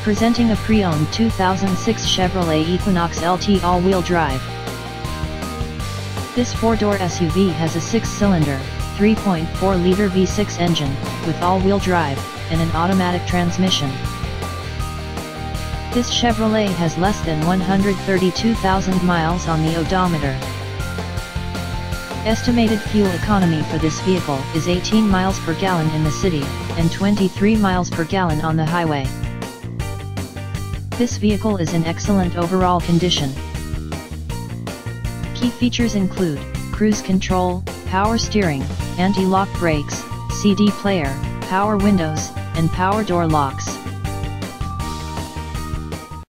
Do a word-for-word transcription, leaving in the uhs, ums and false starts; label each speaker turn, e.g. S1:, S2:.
S1: Presenting a pre-owned two thousand six Chevrolet Equinox L T all-wheel drive. This four-door S U V has a six-cylinder, three point four liter V six engine, with all-wheel drive, and an automatic transmission. This Chevrolet has less than one hundred thirty-two thousand miles on the odometer. Estimated fuel economy for this vehicle is eighteen miles per gallon in the city, and twenty-three miles per gallon on the highway. This vehicle is in excellent overall condition. Key features include cruise control, power steering, anti-lock brakes, C D player, power windows, and power door locks.